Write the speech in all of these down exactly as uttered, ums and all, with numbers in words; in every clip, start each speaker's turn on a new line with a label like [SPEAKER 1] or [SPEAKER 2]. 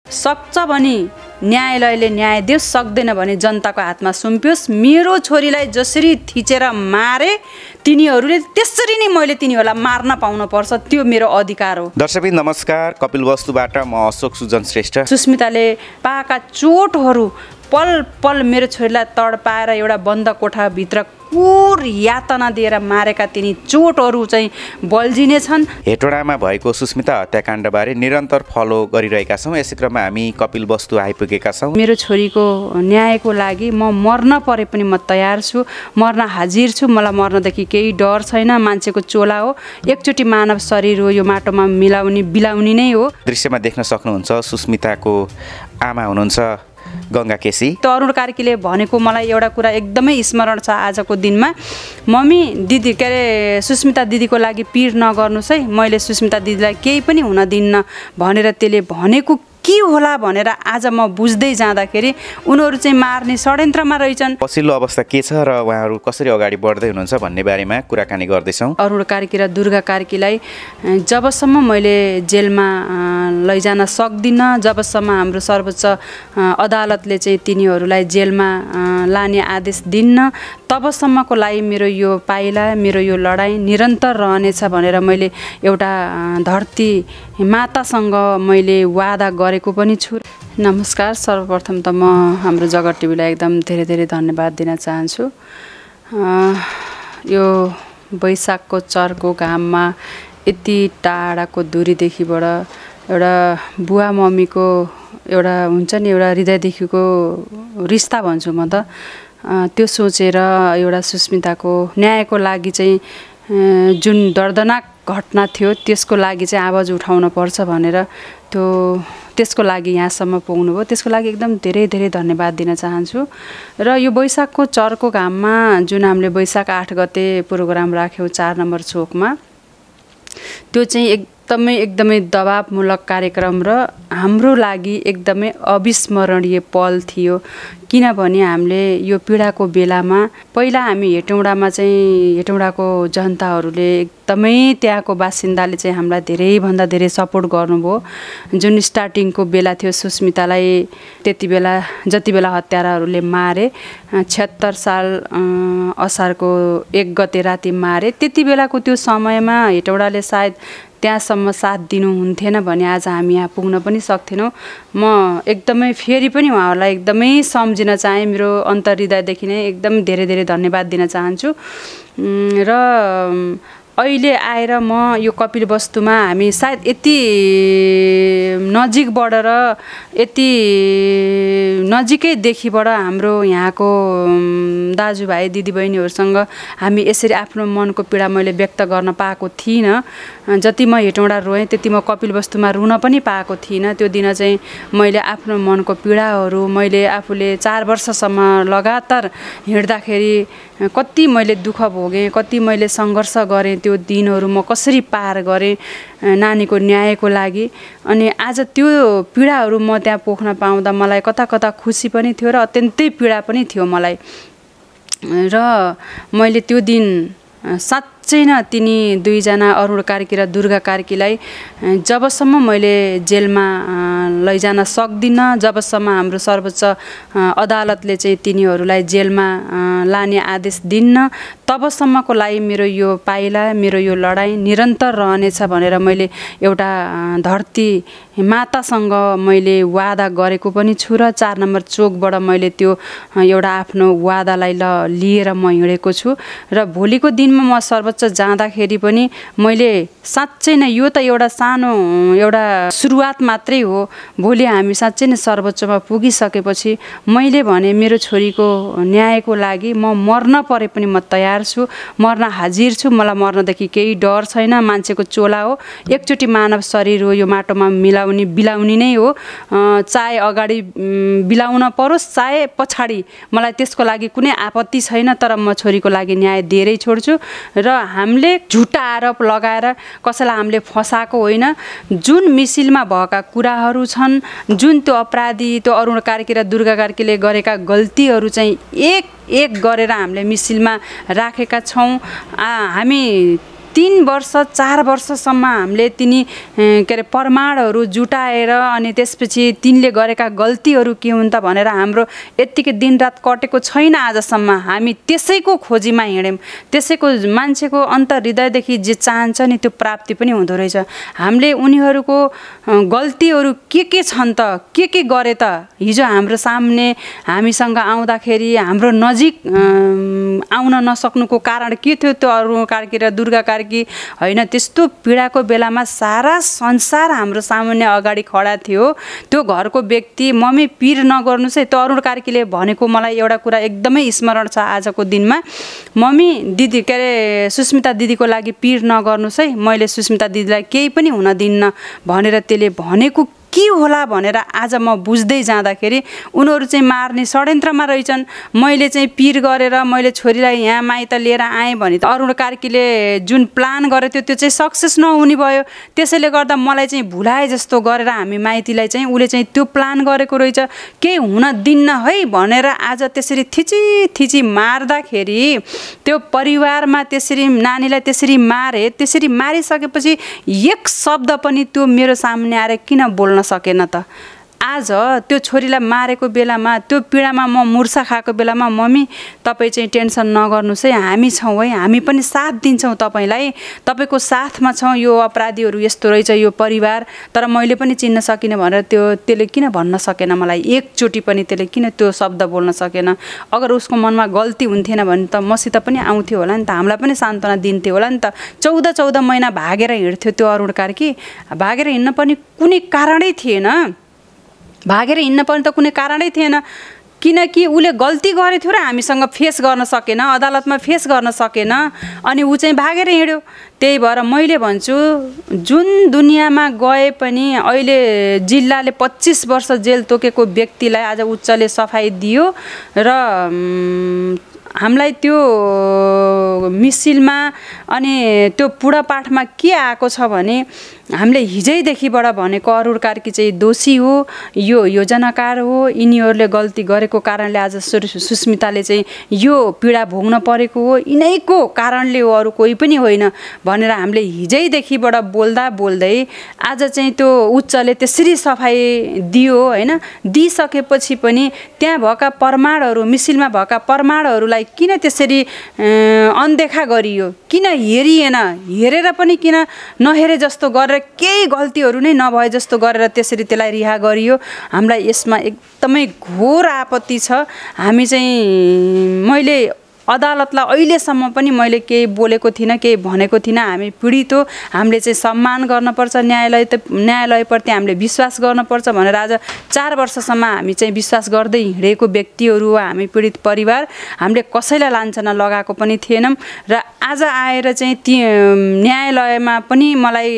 [SPEAKER 1] सक्छ भने न्यायालयले न्याय दियोस्, सक्दैन भने जनताको हातमा सुम्पियोस्। मेरो छोरीलाई जसरी थिचेर मारे तिनीहरूले त्यसरी नै मैले तिनीहरूलाई मार्न पाउन पर्छ, त्यो मेरो अधिकार हो।
[SPEAKER 2] दर्शकबिन नमस्कार, कपिल वस्तुबाट म अशोक सुजन श्रेष्ठ।
[SPEAKER 1] सुस्मिताले पाएका चोटहरू पल पल मेरो छोरीलाई तडपाएर एउटा बन्द कोठाभित्र कुर यातना दिएर मारेका तिनी चोटहरू चाहिँ बल्झिने छन्।
[SPEAKER 2] हेटौडामा भएको सुस्मिता हत्याकाण्डबारे निरन्तर फलो गरिरहेका छौँ। यसै क्रममा हामी कपिल वस्तु आइपुगेका छौँ।
[SPEAKER 1] मेरो छोरीको न्यायको लागि म मर्न परे पनि म तयार छु, मर्न हाजिर छु। मलाई मर्नदेखि केही डर छैन। मान्छेको चोला हो, एकचोटि मानव शरीर हो, यो माटोमा मिलाउने बिलाउने नै हो।
[SPEAKER 2] दृश्यमा देख्न सक्नुहुन्छ सुस्मिताको आमा हुनुहुन्छ गङ्गा केसी।
[SPEAKER 1] तरुण कार्कीले भनेको मलाई एउटा कुरा एकदमै स्मरण छ आजको दिनमा। मम्मी दिदी के अरे सुस्मिता दिदीको लागि पिर नगर्नुहोस् है, मैले सुस्मिता दिदीलाई केही पनि हुन दिन्न भनेर त्यसले भनेको के होला भनेर आज म बुझ्दै जाँदाखेरि उनीहरू चाहिँ मार्ने षड्यन्त्रमा रहेछन्।
[SPEAKER 2] पछिल्लो अवस्था के छ र उहाँहरू कसरी अगाडि बढ्दै हुनुहुन्छ भन्ने बारेमा कुराकानी गर्दैछौँ।
[SPEAKER 1] अरुण कार्की र दुर्गा कार्कीलाई जबसम्म मैले जेलमा लैजान सक्दिनँ, जबसम्म हाम्रो सर्वोच्च अदालतले चाहिँ तिनीहरूलाई जेलमा लाने आदेश दिन्न, तबसम्मको लागि मेरो यो पाइला, मेरो यो लडाइँ निरन्तर रहनेछ भनेर मैले एउटा धरती मातासँग मैले वादा गरेको पनि छु। नमस्कार, सर्वप्रथम त म हाम्रो जगत टिभीलाई एकदम धेरै धेरै धन्यवाद दिन चाहन्छु। यो वैशाखको चर्को घाममा यति टाढाको दूरीदेखिबाट एउटा बुवा मम्मीको एउटा हुन्छ नि एउटा हृदयदेखिको रिस्ता भन्छु म त, त्यो सोचेर एउटा सुस्मिताको न्यायको लागि चाहिँ जुन दर्दनाक घटना थियो त्यसको लागि चाहिँ आवाज उठाउन पर्छ भनेर त्यो त्यसको लागि यहाँसम्म पुग्नुभयो। त्यसको लागि एकदम धेरै धेरै धन्यवाद दिन चाहन्छु। र यो वैशाखको चर्को घाममा जुन हामीले वैशाख आठ गते प्रोग्राम राख्यौँ चार नम्बर चोकमा, त्यो चाहिँ एकदमै एकदमै दबावमूलक कार्यक्रम र हाम्रो लागि एकदमै अविस्मरणीय पल थियो। किनभने हामीले यो पीडाको बेलामा पहिला हामी हेटौडामा चाहिँ हेटौडाको जनताहरूले एकदमै त्यहाँको बासिन्दाले चाहिँ हामीलाई धेरैभन्दा धेरै सपोर्ट गर्नुभयो। जुन स्टार्टिङको बेला थियो सुस्मितालाई त्यति बेला जति बेला हत्याराहरूले मारे, छिहत्तर साल असारको एक गते राति मारे, त्यति बेलाको त्यो समयमा हेटौडाले सायद त्यहाँसम्म साथ दिनुहुन्थेन भने आज हामी यहाँ पुग्न पनि सक्थेनौँ। म एकदमै फेरि पनि उहाँहरूलाई एकदमै सम्झिन चाहेँ। मेरो अन्तर्हृदयदेखि नै एकदम धेरै धेरै धन्यवाद दिन चाहन्छु। र अहिले आएर म यो कपिल वस्तुमा हामी सायद यति नजिकबाट र यति नजिकैदेखिबाट हाम्रो यहाँको दाजुभाइ दिदीबहिनीहरूसँग हामी यसरी आफ्नो मनको पीडा मैले व्यक्त गर्न पाएको थिइनँ। जति म हेटौडा रोएँ त्यति म कपिल वस्तुमा रुन पनि पाएको थिइनँ। त्यो दिन चाहिँ मैले आफ्नो मनको पीडाहरू मैले आफूले चार वर्षसम्म लगातार हिँड्दाखेरि कति मैले दुःख भोगेँ, कति मैले सङ्घर्ष गरेँ, त्यो दिनहरू म कसरी पार गरेँ नानीको न्यायको लागि। अनि आज त्यो पीडाहरू म त्यहाँ पोख्न पाउँदा मलाई कता कता खुसी पनि थियो र अत्यन्तै पीडा पनि थियो मलाई। र मैले त्यो दिन साँच्चै न तिनी दुईजना अरुण कार्की र दुर्गा कार्कीलाई जबसम्म मैले जेलमा लैजान सक्दिनँ, जबसम्म हाम्रो सर्वोच्च अदालतले चाहिँ तिनीहरूलाई जेलमा लाने आदेश दिन्न, तबसम्मको लागि मेरो यो पाइला, मेरो यो लडाइँ निरन्तर रहनेछ भनेर मैले एउटा धरती मातासँग मैले वादा गरेको पनि छु। र चार नम्बर चोकबाट मैले त्यो एउटा आफ्नो वादालाई ल लिएर म हिँडेको छु। र भोलिको दिनमा म सर्वोच्च जाँदाखेरि पनि मैले साँच्चै नै यो त एउटा सानो एउटा सुरुवात मात्रै हो। भोलि हामी साँच्चै नै सर्वोच्चमा पुगिसकेपछि मैले भने मेरो छोरीको न्यायको लागि म मर्न परे पनि म तयार छु, मर्न हाजिर छु। मलाई मर्नदेखि केही डर छैन। मान्छेको चोला हो, एकचोटि मानव शरीर हो, यो माटोमा मिलाउने बिलाउने नै हो। चाहे अगाडि बिलाउन परोस् चाहे पछाडि, मलाई त्यसको लागि कुनै आपत्ति छैन। तर म छोरीको लागि न्याय दिएरै छोड्छु। र हामीले झुटा आरोप लगाएर कसैलाई हामीले फसाएको होइन। जुन मिसिलमा भएका कुराहरू छन्, जुन त्यो अपराधी त्यो अरुण कार्की र दुर्गा कार्कीले गरेका गल्तीहरू चाहिँ एक एक गरेर हामीले मिसिलमा राखेका छौँ। हामी तीन वर्ष चार वर्षसम्म हामीले तिनी के अरे प्रमाणहरू जुटाएर अनि त्यसपछि तिनले गरेका गल्तीहरू के हुन् त भनेर हाम्रो यत्तिकै दिनरात कटेको छैन आजसम्म। हामी त्यसैको खोजीमा हिँड्यौँ, त्यसैको मान्छेको अन्तर हृदयदेखि जे चाहन्छ नि त्यो प्राप्ति पनि हुँदो रहेछ। हामीले उनीहरूको गल्तीहरू के के छन् त, के के गरे त, हिजो हाम्रो सामने हामीसँग आउँदाखेरि हाम्रो नजिक आउन नसक्नुको कारण के थियो? त्यो अरुण कार्की र दुर्गा कार्की होइन, त्यस्तो पीडाको बेलामा सारा संसार हाम्रो सामान्य अगाडि खडा थियो। त्यो घरको व्यक्ति मम्मी पीर नगर्नुहोस् है, त्यो अरुण कार्कीले भनेको मलाई एउटा कुरा एकदमै स्मरण छ आजको दिनमा। मम्मी दिदी के अरे सुस्मिता दिदीको लागि पीर नगर्नुहोस् है, मैले सुस्मिता दिदीलाई केही पनि हुन दिन्न भनेर त्यसले भनेको के होला भनेर आज म बुझ्दै जाँदाखेरि उनीहरू चाहिँ मार्ने षड्यन्त्रमा रहेछन्। मैले चाहिँ पीर गरेर मैले छोरीलाई यहाँ माइत लिएर आएँ भने त अरुण कार्कीले जुन प्लान गरेको थियो त्यो चाहिँ सक्सेस नहुने भयो। त्यसैले गर्दा मलाई चाहिँ भुलाए जस्तो गरेर हामी माइतीलाई चाहिँ उसले चाहिँ त्यो प्लान गरेको रहेछ, केही हुन दिन्न है भनेर आज त्यसरी थिची थिची मार्दाखेरि त्यो परिवारमा त्यसरी नानीलाई त्यसरी मारे। त्यसरी मारिसकेपछि एक शब्द पनि त्यो मेरो सामने आएर किन बोल्न सकेन त? आज त्यो छोरीलाई मारेको बेलामा त्यो पीडामा म मुर्छा खाएको बेलामा मम्मी तपाईँ चाहिँ टेन्सन नगर्नुहोस् है, हामी छौँ है, हामी पनि साथ दिन्छौँ तपाईँलाई, तपाईँको साथमा छौँ, यो अपराधीहरू यस्तो रहेछ यो परिवार, तर मैले पनि चिन्न सकिनँ भनेर त्यो त्यसले किन भन्न सकेन मलाई? एकचोटि पनि त्यसले किन त्यो शब्द बोल्न सकेन? अगर उसको मनमा गल्ती हुन्थेन भने त मसित पनि आउँथ्यो होला नि त, हामीलाई पनि सान्त्वना दिन्थ्यो होला नि त। चौध चौध महिना भागेर हिँड्थ्यो त्यो अरुण कार्की, भागेर हिँड्न पनि कुनै कारणै थिएन, भागेर हिँड्न पनि त कुनै कारणै थिएन, किनकि उसले गल्ती गरेको थियो र हामीसँग फेस गर्न सकेन, अदालतमा फेस गर्न सकेन, अनि ऊ चाहिँ भागेर हिँड्यो। त्यही भएर मैले भन्छु जुन दुनियाँमा गए पनि अहिले जिल्लाले पच्चिस वर्ष जेल तोकेको व्यक्तिलाई आज उच्चले सफाई दियो र हामीलाई त्यो मिसिलमा अनि त्यो पूर्णपाठमा के आएको छ भने हामीले हिजैदेखिबाट भनेको अरुण कार्की चाहिँ दोषी हो, यो योजनाकार हो, यिनीहरूले गल्ती गरेको कारणले आज सुस्मिताले चाहिँ यो पीडा भोग्न परेको हो, यिनैको कारणले हो, अरू कोही पनि होइन भनेर हामीले हिजैदेखिबाट बोल्दा बोल्दै आज चाहिँ त्यो उच्चले त्यसरी सफाई दियो होइन। दिइसकेपछि पनि त्यहाँ भएका प्रमाणहरू, मिसिलमा भएका प्रमाणहरूलाई किन त्यसरी अनदेखा गरियो, किन हेरिएन? हेरेर पनि किन नहेरे जस्तो गरेर केही गल्तीहरू नै नभए जस्तो गरेर त्यसरी त्यसलाई रिहा गरियो? हामीलाई यसमा एकदमै घोर आपत्ति छ। हामी चाहिँ मैले अदालतलाई अहिलेसम्म पनि मैले केही बोलेको थिइनँ, केही भनेको थिइनँ। हामी पीडित हो, हामीले चाहिँ सम्मान गर्नुपर्छ, न्यायालय त न्यायालयप्रति हामीले विश्वास गर्नुपर्छ भनेर आज चार वर्षसम्म हामी चाहिँ विश्वास गर्दै हिँडेको व्यक्तिहरू हो हामी पीडित परिवार। हामीले कसैलाई लान्छना लगाएको पनि थिएनौँ र आज आएर चाहिँ ती न्यायालयमा पनि मलाई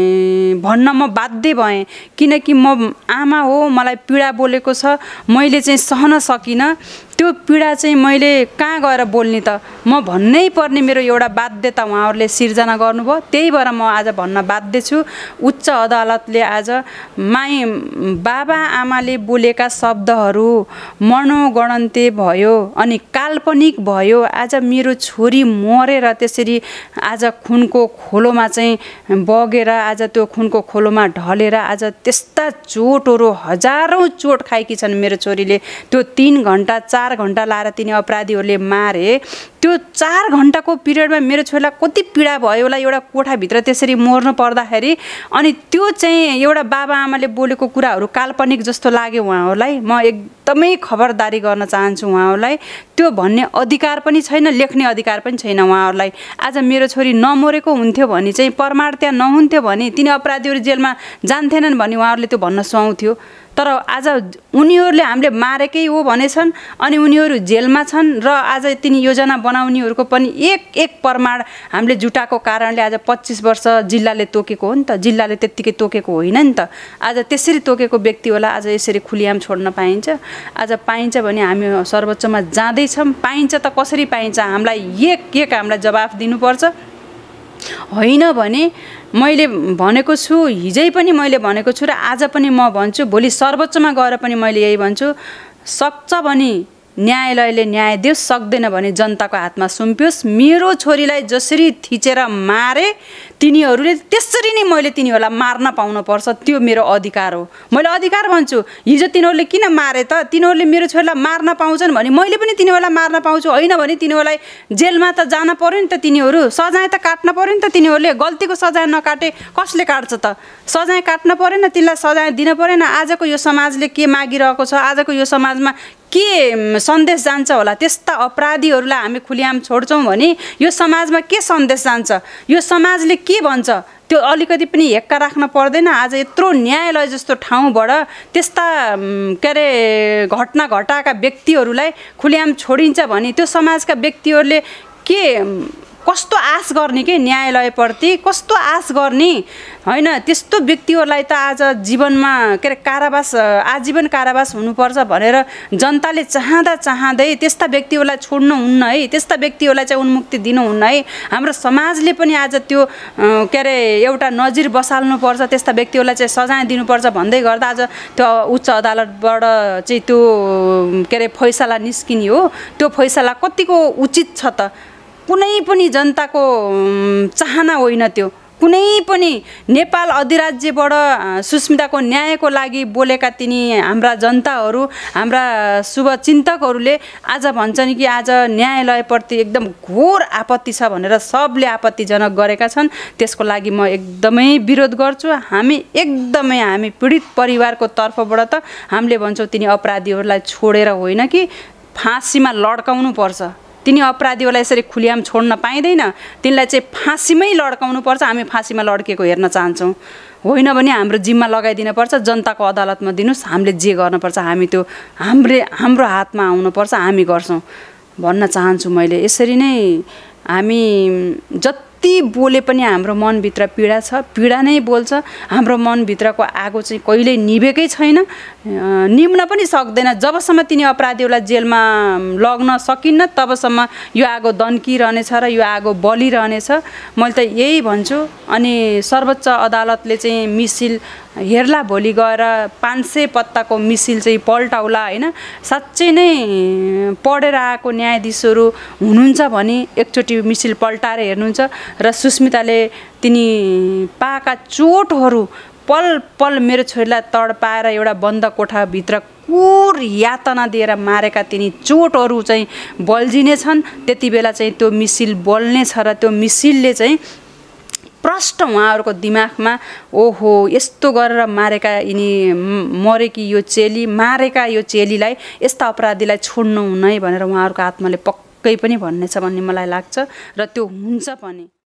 [SPEAKER 1] भन्न म बाध्य भएँ, किनकि म आमा हो, मलाई पीडा बोलेको छ, मैले चाहिँ सहन सकिनँ। त्यो पीडा चाहिँ मैले कहाँ गएर बोल्ने त? म भन्नै पर्ने मेरो एउटा बाध्यता उहाँहरूले सिर्जना गर्नुभयो, त्यही भएर म आज भन्न बाध्य छु। उच्च अदालतले आज माई बाबा आमाले बोलेका शब्दहरू मनोगणन्ते भयो अनि काल्पनिक भयो। आज मेरो छोरी मरेर त्यसरी आज खुनको खोलोमा चाहिँ बगेर आज त्यो खुनको खोलोमा ढलेर आज त्यस्ता चोटहरू हजारौँ चोट खाएकी छन् मेरो छोरीले। त्यो तीन घन्टा चार घन्टा लाएर तिनी अपराधीहरूले मारे। त्यो चार घन्टाको पिरियडमा मेरो छोरीलाई कति पीडा भयो होला एउटा कोठाभित्र त्यसरी मर्नु पर्दाखेरि। अनि त्यो चाहिँ एउटा बाबा आमाले बोलेको कुराहरू काल्पनिक जस्तो लाग्यो उहाँहरूलाई। म एकदमै खबरदारी गर्न चाहन्छु उहाँहरूलाई। त्यो भन्ने अधिकार पनि छैन, लेख्ने अधिकार पनि छैन उहाँहरूलाई। आज मेरो छोरी नमरेको हुन्थ्यो भने चाहिँ प्रमाण त्यहाँ नहुन्थ्यो भने तिनी अपराधीहरू जेलमा जान्थेनन् भने उहाँहरूले त्यो भन्न सुहाउँथ्यो। तर आज उनीहरूले हामीले मारेकै हो भनेछन् अनि उनीहरू जेलमा छन् र आज तिनी योजना बनाउनेहरूको पनि एक एक प्रमाण हामीले जुटाएको कारणले आज पच्चिस वर्ष जिल्लाले तोकेको हो नि त। जिल्लाले त्यत्तिकै तोकेको होइन नि त। आज त्यसरी तोकेको व्यक्ति होला आज यसरी खुलियाम छोड्न पाइन्छ? आज पाइन्छ भने हामी सर्वोच्चमा जाँदैछौँ। पाइन्छ त कसरी पाइन्छ? हामीलाई एक एक हामीलाई जवाफ दिनुपर्छ। होइन भने मैले भनेको छु, हिजै पनि मैले भनेको छु र आज पनि म भन्छु, भोलि सर्वोच्चमा गएर पनि मैले यही भन्छु, सक्छ भने न्यायालयले न्याय दियोस्, सक्दैन भने जनताको हातमा सुम्पियोस्। मेरो छोरीलाई जसरी थिचेर मारे तिनीहरूले त्यसरी नै मैले तिनीहरूलाई मार्न पाउनुपर्छ, त्यो मेरो अधिकार हो। मैले अधिकार भन्छु। हिजो तिनीहरूले किन मारे त? तिनीहरूले मेरो छोरीलाई मार्न पाउँछन् भने मैले पनि तिनीहरूलाई मार्न पाउँछु। होइन भने तिनीहरूलाई जेलमा त जान पर्यो नि त, तिनीहरू सजाय त काट्न पर्यो नि त। तिनीहरूले गल्तीको सजाय नकाटे कसले काट्छ त? सजाय काट्न परेन, तिनीलाई सजाय दिन परेन। आजको यो समाजले के मागिरहेको छ, आजको यो समाजमा के सन्देश जान्छ होला? त्यस्ता अपराधीहरूलाई हामी खुलिआम छोड्छौँ भने यो समाजमा के सन्देश जान्छ? यो समाजले के भन्छ? त्यो अलिकति पनि हेक्का राख्न पर्दैन। आज यत्रो न्यायालय जस्तो ठाउँबाट त्यस्ता के अरे घटना घटाएका व्यक्तिहरूलाई खुलिआम छोडिन्छ भने त्यो समाजका व्यक्तिहरूले के कस्तो आश गर्ने के न्यायालयप्रति? कस्तो आश गर्ने? होइन, त्यस्तो व्यक्तिहरूलाई त आज जीवनमा के अरे कारावास, आजीवन कारावास हुनुपर्छ भनेर जनताले चाहँदा चाहँदै त्यस्ता व्यक्तिहरूलाई छोड्नु हुन्न है, त्यस्ता व्यक्तिहरूलाई चाहिँ उन्मुक्ति दिनुहुन्न है। हाम्रो समाजले पनि आज त्यो के अरे एउटा नजिर बसाल्नुपर्छ, त्यस्ता व्यक्तिहरूलाई चाहिँ सजाय दिनुपर्छ भन्दै गर्दा आज त्यो उच्च अदालतबाट चाहिँ त्यो के अरे फैसला निस्किने हो। त्यो फैसला कतिको उचित छ त? कुनै पनि जनताको चाहना होइन त्यो। कुनै पनि नेपाल अधिराज्यबाट सुस्मिताको न्यायको लागि बोलेका तिनी हाम्रा जनताहरू, हाम्रा शुभचिन्तकहरूले आज भन्छन् कि आज न्यायालयप्रति एकदम घोर आपत्ति छ भनेर सबले आपत्तिजनक गरेका छन्। त्यसको लागि म एकदमै विरोध गर्छु। हामी एकदमै हामी पीडित परिवारको तर्फबाट त हामीले भन्छौँ तिनी अपराधीहरूलाई छोडेर होइन कि फाँसीमा लड्काउनु पर्छ। तिनी अपराधीहरूलाई यसरी खुलिआम छोड्न पाइँदैन, तिनलाई चाहिँ फाँसीमै लड्काउनु पर्छ। हामी फाँसीमा लड्केको हेर्न चाहन्छौँ। होइन भने हाम्रो जिम्मा लगाइदिन पर्छ, जनताको अदालतमा दिनुहोस्, हामीले जे गर्नुपर्छ हामी त्यो हाम्रे हाम्रो हातमा आउनुपर्छ, हामी गर्छौँ भन्न चाहन्छु मैले। यसरी नै हामी जति बोले पनि हाम्रो मनभित्र पीडा छ, पीडा नै बोल्छ। हाम्रो मनभित्रको आगो चाहिँ कहिल्यै निभेकै छैन, निम्न पनि सक्दैन। जबसम्म तिनी अपराधीहरूलाई जेलमा लग्न सकिन्न तबसम्म यो आगो दन्किरहनेछ र यो आगो बलिरहनेछ। मैले त यही भन्छु। अनि सर्वोच्च अदालतले चाहिँ मिसिल हेर्ला, भोलि गएर पाँच सय पत्ताको मिसिल चाहिँ पल्टाउला। होइन, साँच्चै नै पढेर आएको न्यायाधीशहरू हुनुहुन्छ भने एकचोटि मिसिल पल्टाएर हेर्नुहुन्छ र सुस्मिताले तिनी पाएका चोटहरू पल पल मेरो छोरीलाई तडपाएर एउटा बन्द कोठाभित्र कुर यातना दिएर मारेका तिनी चोटहरू चाहिँ बल्झिनेछन्। त्यति बेला चाहिँ त्यो मिसिल बल्नेछ र त्यो मिसिलले चाहिँ प्रष्ट उहाँहरूको दिमागमा ओहो यस्तो गरेर मारेका यिनी मरेकी यो चेली, मारेका यो चेलीलाई, यस्ता अपराधीलाई छोड्नु हुन्न है भनेर उहाँहरूको आत्माले पक्कै पनि भन्नेछ भन्ने मलाई लाग्छ र त्यो हुन्छ पनि।